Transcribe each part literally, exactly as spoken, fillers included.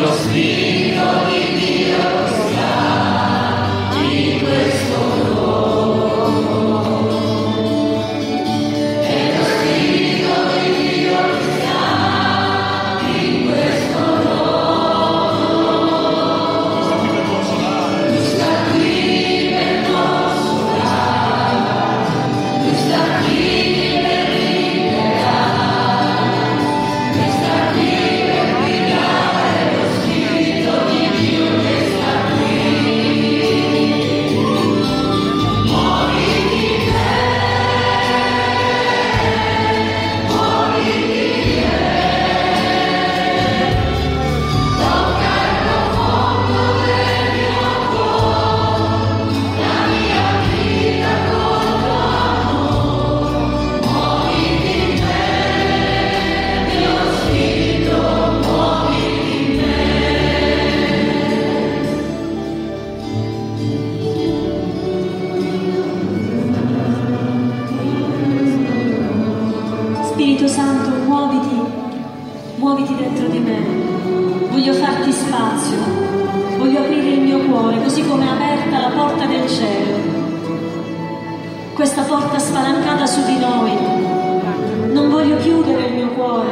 Spirito Santo, muoviti, muoviti dentro di me. Voglio farti spazio, voglio aprire il mio cuore, così come è aperta la porta del cielo. Questa porta spalancata su di noi. Non voglio chiudere il mio cuore.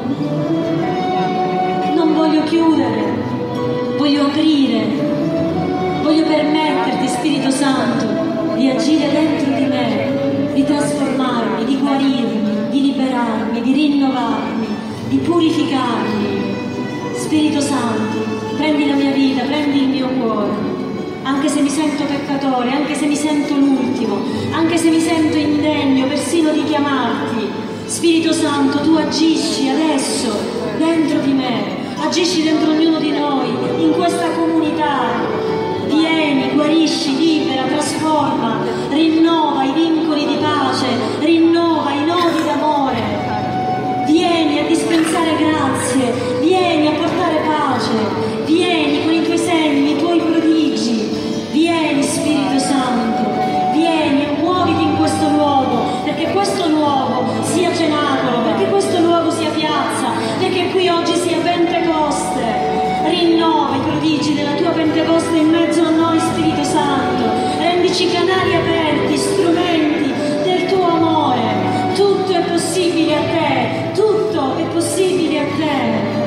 Non voglio chiudere. Voglio aprire. Voglio permetterti, Spirito Santo, di agire dentro di me, di trasformarmi, di guarirmi, di liberarmi, di rinnovarmi, di purificarmi. Spirito Santo, prendi la mia vita, prendi il mio cuore, anche se mi sento peccatore, anche se mi sento l'ultimo, anche se mi sento indegno persino di chiamarti. Spirito Santo, tu agisci adesso dentro di me, agisci dentro ognuno di noi, in questa comunità. Vieni, guarisci, libera, trasforma, rinnova i vincoli di pace, rinnova i nodi d'amore. Vieni a dispensare grazie, vieni a portare pace, vieni con i tuoi segni, i tuoi prodigi. Vieni, Spirito Santo, vieni e muoviti in questo luogo, perché questo luogo sia cenacolo, perché questo luogo sia piazza, perché qui oggi sia Pentecoste. Rinnova i prodigi della tua Pentecoste in mezzo a noi, Spirito Santo. Rendici canali aperti, strumenti del tuo amore. Tutto è possibile a te, tutto è possibile a te.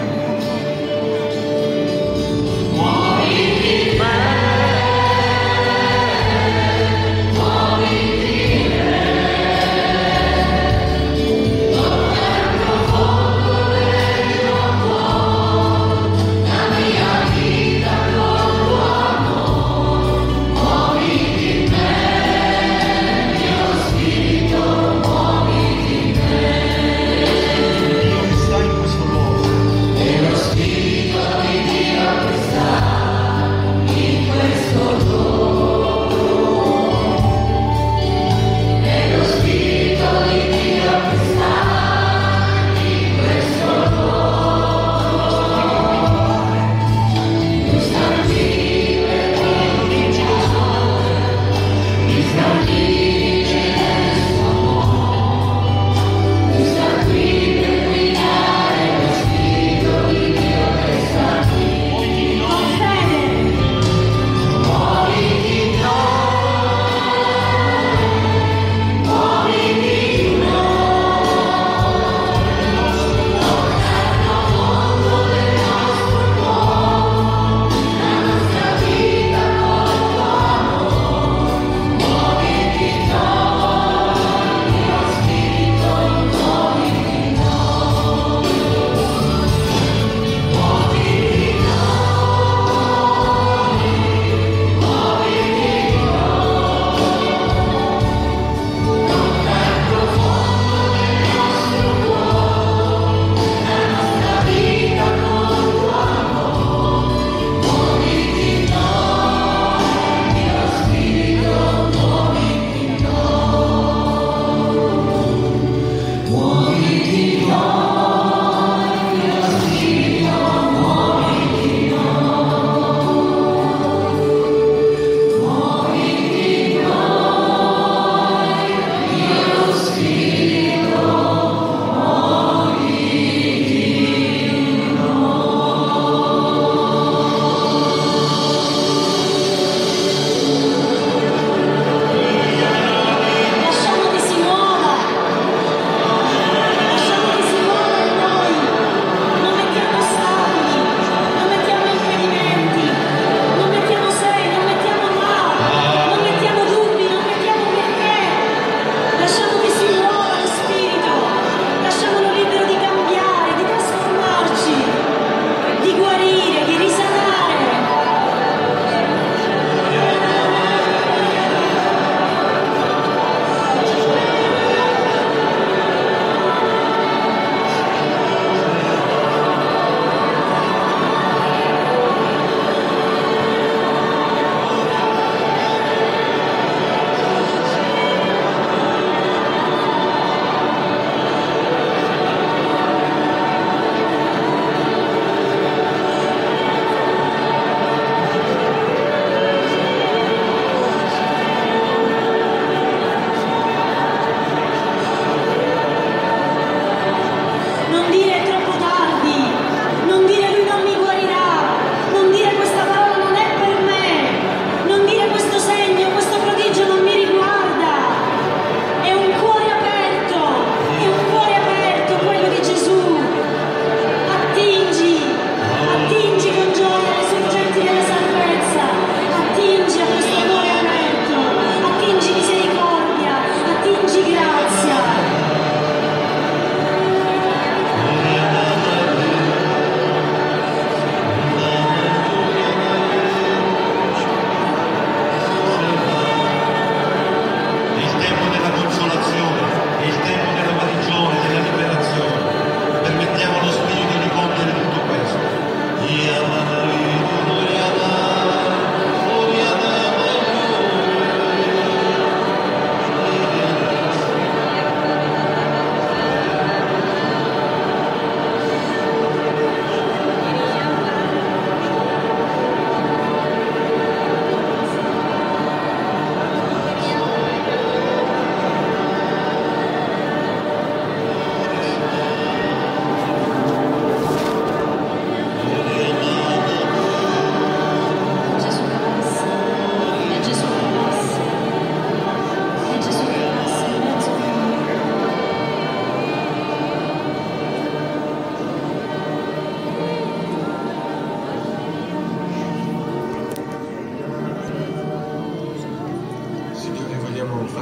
Muoviti in me.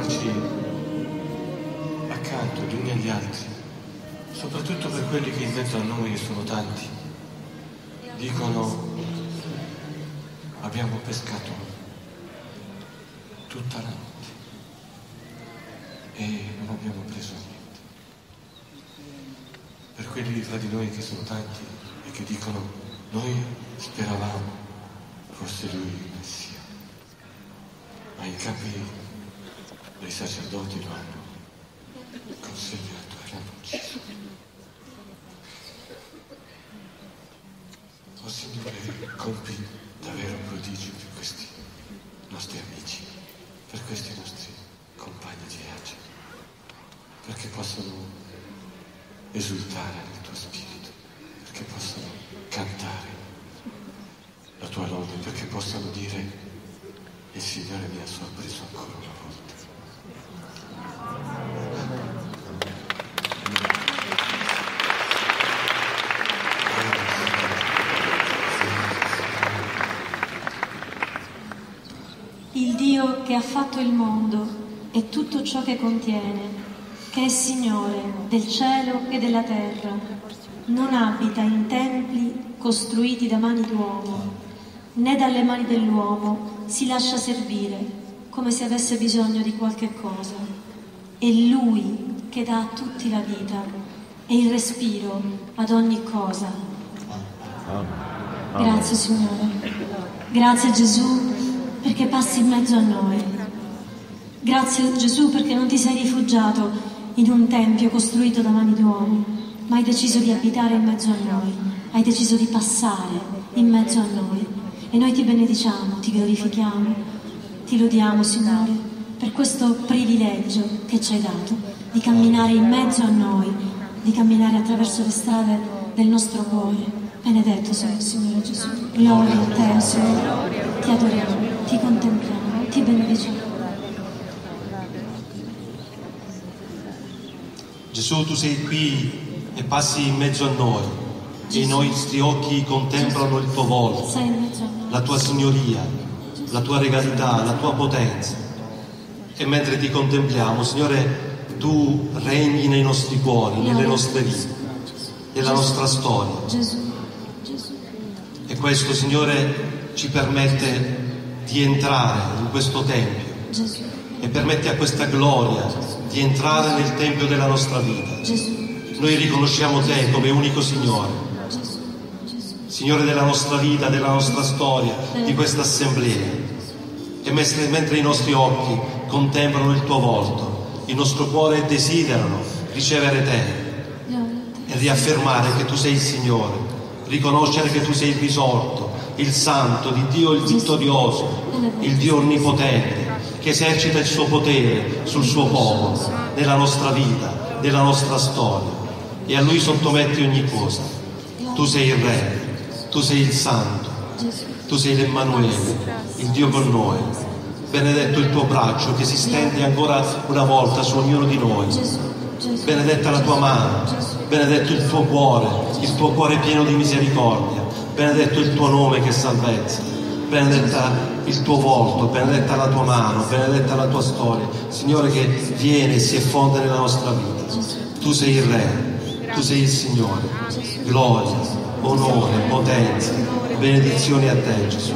metterci accanto gli uni agli altri, soprattutto per quelli che in mezzo a noi, che sono tanti, dicono: abbiamo pescato tutta la notte e non abbiamo preso niente. Per quelli tra di noi che sono tanti e che dicono: noi speravamo fosse lui il Messia, ma i capi dei sacerdoti lo hanno consegnato e l'hanno ucciso. Oh Signore, compi davvero prodigi per questi nostri amici, per questi nostri compagni di viaggio, perché possano esultare nel tuo spirito, perché possano cantare la tua lode, perché possano dire: il Signore mi ha sorpreso ancora una volta. Il Dio che ha fatto il mondo e tutto ciò che contiene, che è Signore del cielo e della terra, non abita in templi costruiti da mani d'uomo, né dalle mani dell'uomo si lascia servire come se avesse bisogno di qualche cosa. È Lui che dà a tutti la vita e il respiro ad ogni cosa. Grazie Signore, grazie Gesù perché passi in mezzo a noi. Grazie Gesù perché non ti sei rifugiato in un tempio costruito da mani d'uomo, ma hai deciso di abitare in mezzo a noi, hai deciso di passare in mezzo a noi. E noi ti benediciamo, ti glorifichiamo, ti lodiamo, Signore, per questo privilegio che ci hai dato, di camminare in mezzo a noi, di camminare attraverso le strade del nostro cuore. Benedetto sei il Signore Gesù. Gloria a te, Signore. Ti adoriamo, ti contempliamo, ti benediciamo. Gesù, tu sei qui e passi in mezzo a noi, e i nostri occhi contemplano il tuo volto, la tua signoria, la tua regalità, la tua potenza. E mentre ti contempliamo, Signore, tu regni nei nostri cuori, nelle nostre vite, nella nostra storia. E questo, Signore, ci permette di entrare in questo Tempio e permette a questa gloria di entrare nel Tempio della nostra vita. Noi riconosciamo Te come unico Signore, Signore della nostra vita, della nostra storia, di questa assemblea. E mentre i nostri occhi contemplano il Tuo volto, il nostro cuore desiderano ricevere Te e riaffermare che Tu sei il Signore, riconoscere che Tu sei il risorto, il Santo, di Dio il vittorioso, il Dio onnipotente, che esercita il suo potere sul suo popolo, nella nostra vita, nella nostra storia, e a Lui sottometti ogni cosa. Tu sei il Re, Tu sei il Santo, Tu sei l'Emmanuele, il Dio con noi. Benedetto il Tuo braccio che si stende ancora una volta su ognuno di noi. Benedetta la Tua mano, benedetto il Tuo cuore, il Tuo cuore pieno di misericordia, benedetto il Tuo nome che è salvezza, benedetta il Tuo volto, benedetta la Tua mano, benedetta la Tua storia, Signore, che viene e si effonde nella nostra vita. Tu sei il Re, Tu sei il Signore. Gloria, onore, potenza, benedizioni a Te, Gesù.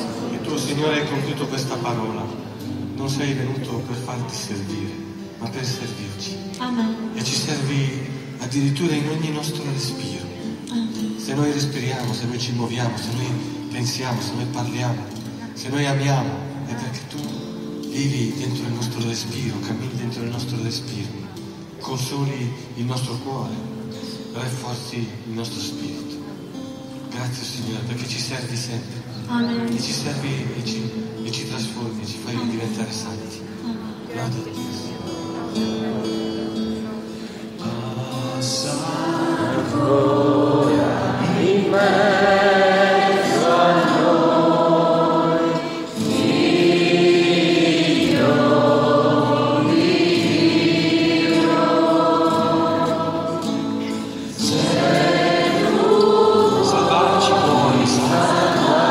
E Tu, Signore, hai compiuto questa parola. Non sei venuto per farti servire, ma per servirci. Amen. E ci servi addirittura in ogni nostro respiro. Amen. Se noi respiriamo, se noi ci muoviamo, se noi pensiamo, se noi parliamo, se noi amiamo, è perché Tu vivi dentro il nostro respiro, cammini dentro il nostro respiro, consoli il nostro cuore, rafforzi il nostro spirito. Grazie Signore, perché ci servi sempre. Amen. E ci servi e ci, e ci trasformi, ci fai diventare santi. Lode a Dio, Signore.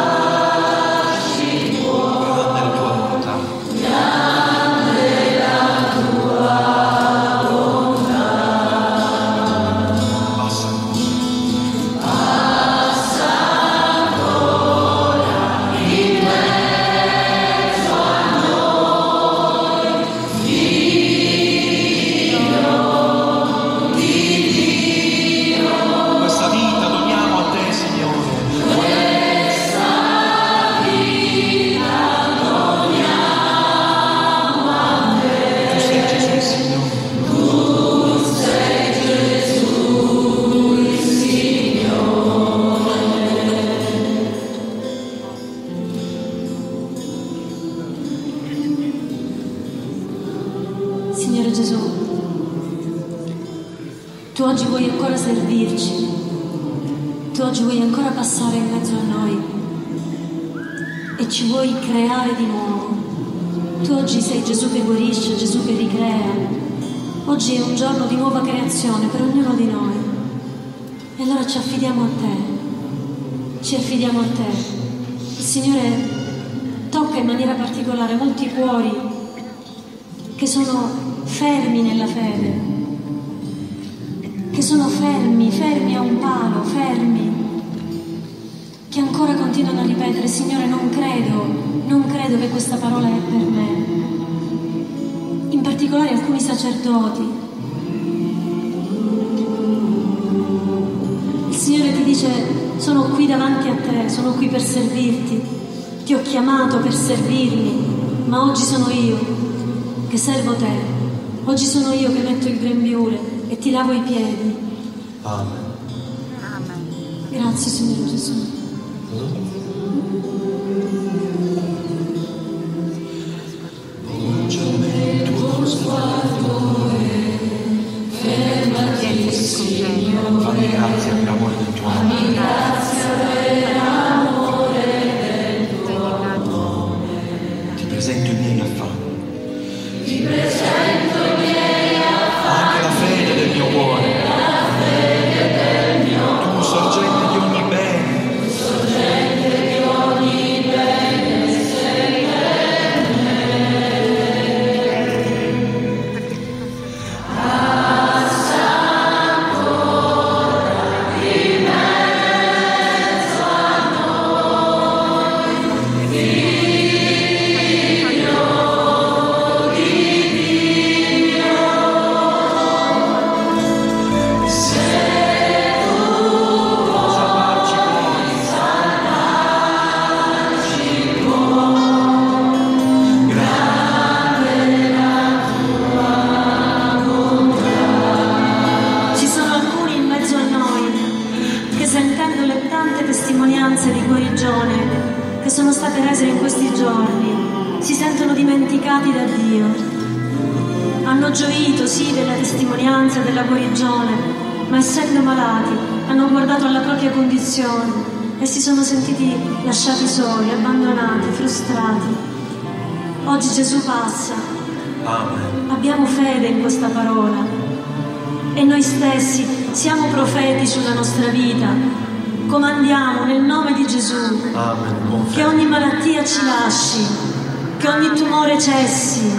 Grande oggi vuoi ancora servirci, tu oggi vuoi ancora passare in mezzo a noi e ci vuoi creare di nuovo. Tu oggi sei Gesù che guarisce, Gesù che ricrea. Oggi è un giorno di nuova creazione per ognuno di noi. E allora ci affidiamo a te, ci affidiamo a te. Il Signore tocca in maniera particolare molti cuori che sono fermi nella fede, che sono fermi, fermi a un palo, fermi, che ancora continuano a ripetere: Signore, non credo, non credo che questa parola è per me. In particolare alcuni sacerdoti. Il Signore ti dice: sono qui davanti a te, sono qui per servirti, ti ho chiamato per servirmi, ma oggi sono io che servo te, oggi sono io che metto il grembiule e ti lavo i piedi. Amen. Grazie Signore Gesù. Fammi grazie per l'amore del tuo nome. Ti presento i miei affanni. Ti presento i miei affanni. Anche la fede del mio cuore. La fede del mio cuore. Tu sorgente di ogni bene. Tu sorgente di ogni bene. Sei per me. Passa ancora in mezzo a noi, Figlio di Dio. Se tu vuoi salvarci puoi, salvarci puoi, grande la tua bontà. Ci sono alcuni in mezzo a noi che, sentendo le tante testimonianze di guarigione che sono state rese in questi giorni, si sentono dimenticati da Dio. Hanno gioito sì della testimonianza della guarigione, ma essendo malati hanno guardato alla propria condizione e si sono sentiti lasciati soli, abbandonati, frustrati. Oggi Gesù passa. Amen. Abbiamo fede in questa parola e noi stessi siamo profeti sulla nostra vita. Comandiamo nel nome di Gesù Amen. Con che fede. ogni malattia ci lasci, che ogni tumore cessi,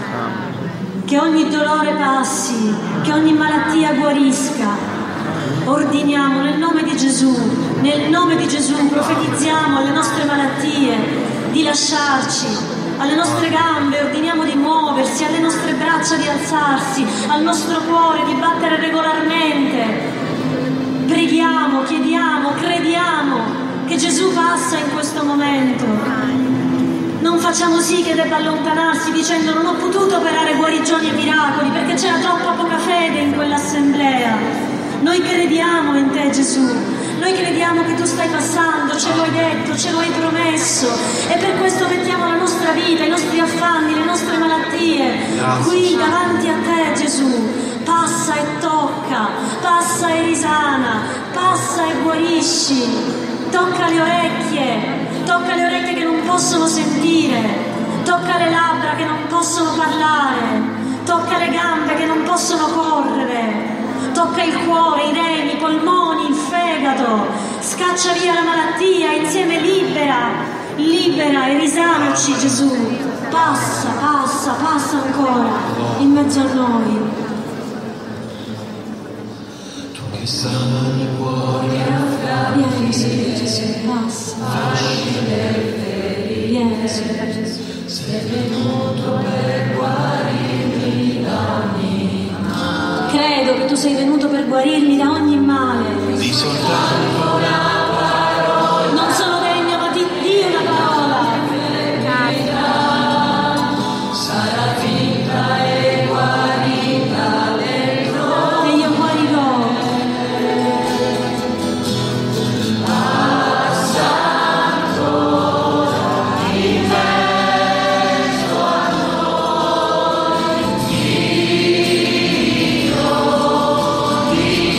che ogni dolore passi, che ogni malattia guarisca. Ordiniamo nel nome di Gesù, nel nome di Gesù profetizziamo alle nostre malattie di lasciarci, alle nostre gambe ordiniamo di muoversi, alle nostre braccia di alzarsi, al nostro cuore di battere regolarmente. Preghiamo, chiediamo, crediamo che Gesù passa in questo momento. Non facciamo sì che debba allontanarsi dicendo: non ho potuto operare guarigioni e miracoli perché c'era troppa poca fede in quell'assemblea. Noi crediamo in te, Gesù. Noi crediamo che tu stai passando, ce lo hai detto, ce lo hai promesso, e per questo mettiamo la nostra vita, i nostri affanni, le nostre malattie Grazie. qui davanti a te, Gesù. Passa e tocca, passa e risana, passa e guarisci. Tocca le orecchie, tocca le orecchie che non possono sentire, tocca le labbra che non possono parlare, tocca le gambe che non possono correre, tocca il cuore, i reni, i polmoni, il fegato, scaccia via la malattia, insieme libera, libera e risanaci, Gesù. Passa, passa, passa ancora in mezzo a noi. Tu che sani i cuori Vieni, Signore Gesù, passa. Vieni, Signore Gesù. sei venuto per guarirmi da ogni male. Credo che tu sei venuto per guarirmi da ogni male. Di soltanto una parola. Non sono degno, ma ti di una parola. Sarà vinta e guarita dentro. E io guarirò. Passa ancora in mezzo a noi, Figlio di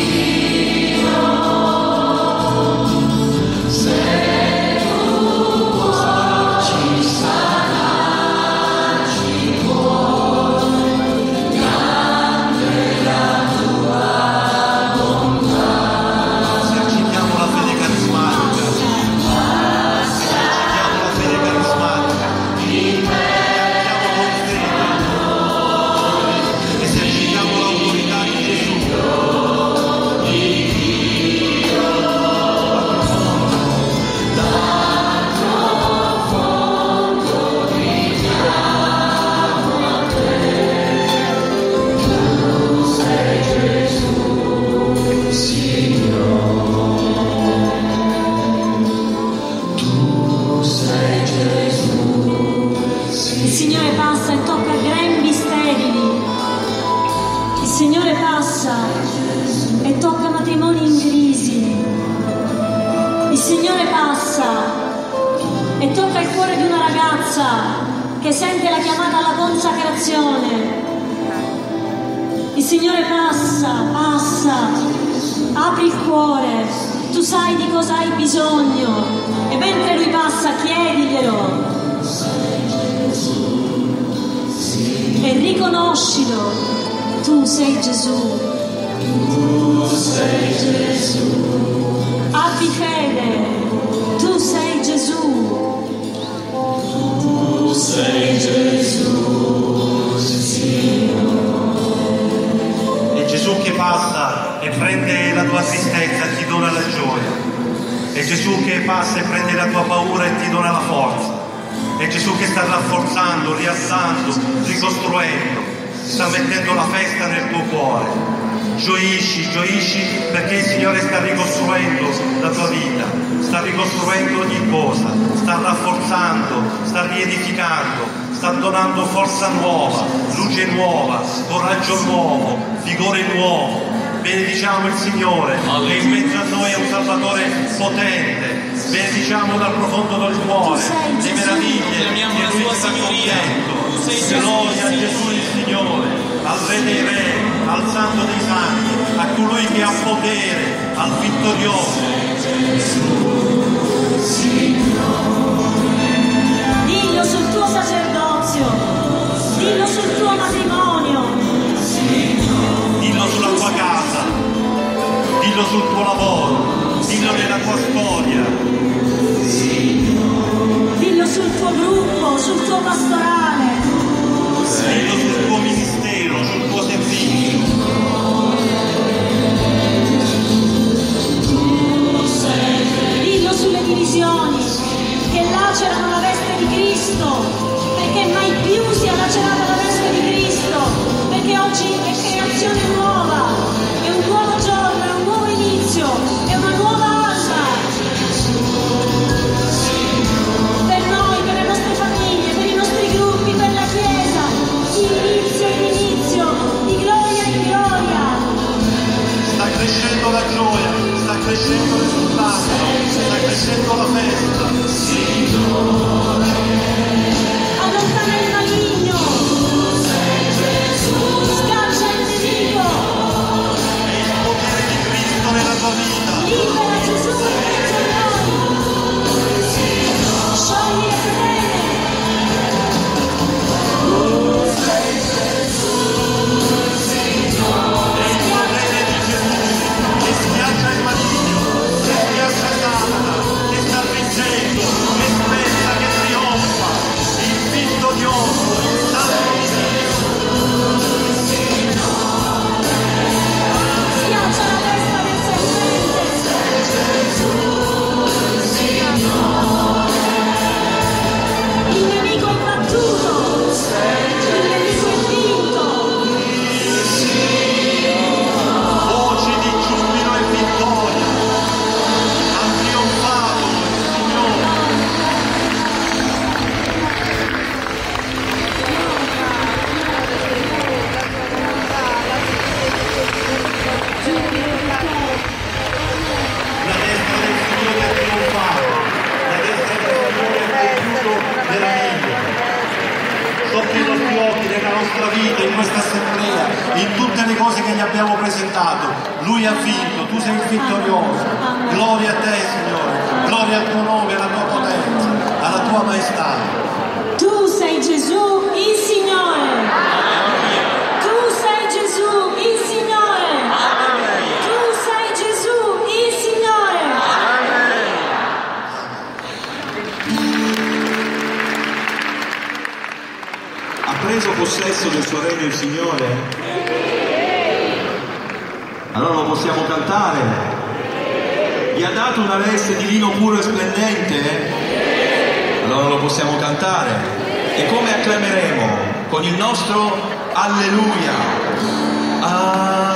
Il Signore passa e tocca il cuore di una ragazza che sente la chiamata alla consacrazione. Il Signore passa, passa, apri il cuore, tu sai di cosa hai bisogno e mentre Lui passa chiediglielo e riconoscilo, tu sei Gesù, tu sei Gesù, abbi fede, tu sei Gesù, tu sei Gesù, Signore. È Gesù che passa e prende la tua tristezza e ti dona la gioia. È Gesù che passa e prende la tua paura e ti dona la forza. È Gesù che sta rafforzando, rialzando, ricostruendo, sta mettendo la festa nel tuo cuore. Gioisci, gioisci perché il Signore sta ricostruendo la tua vita, sta ricostruendo ogni cosa, sta rafforzando, sta riedificando, sta donando forza nuova, luce nuova, coraggio nuovo, vigore nuovo. Benediciamo il Signore che in mezzo a noi è un Salvatore potente. Benediciamo dal profondo del cuore le meraviglie che Lui sta compiendo. Gloria a Gesù il Signore, al Re dei Re, al Santo dei Santi, a colui che ha potere, al vittorioso. Dillo sul tuo sacerdozio, dillo sul tuo matrimonio, dillo sulla tua casa, dillo sul tuo lavoro, dillo nella tua storia, dillo sul tuo gruppo, sul tuo pastorale, dillo sul tuo ministero, sul tuo servizio. Dillo sulle divisioni che lacerano la veste di Cristo, perché mai più sia lacerata la veste di Cristo, perché oggi è creazione nuova, è un nuovo giorno, è un nuovo inizio, è una nuova alba. Per noi, per le nostre famiglie, per i nostri gruppi, per la Chiesa, di inizio in inizio, di gloria in gloria. Sta crescendo la gioia, sta crescendo l'esultanza, sta crescendo la festa. Allontana il maligno, scaccia il nemico, È il potere di Cristo nella tua vita. libera Gesù in mezzo a noi, sciogli le catene. È il potere di Gesù che schiaccia il maligno, che schiaccia Satana, che sta vincendo, che spezza, che trionfa. Il vittorioso, il santo di Dio. Schiaccia la testa del serpente. Il nemico è battuto, il nemico è vinto. Voci di giubilo e vittoria. Ha trionfato il Signore. La destra del Signore è trionfata, la destra del Signore è compiuto meraviglie. Sotto i nostri occhi, nella nostra vita, in questa assemblea, in tutte le cose che gli abbiamo presentato, Lui ha vinto, tu sei il vittorioso. Gloria a te, Signore, gloria al tuo nome, alla tua potenza, alla tua maestà. Tu sei Gesù, il Signore. Tu sei Gesù, il Signore. Tu sei Gesù, il Signore. Ha preso possesso del suo regno il Signore? Allora lo possiamo cantare? Gli ha dato una veste di lino puro e splendente? Allora lo possiamo cantare. E come acclameremo? Con il nostro Alleluia. Ah.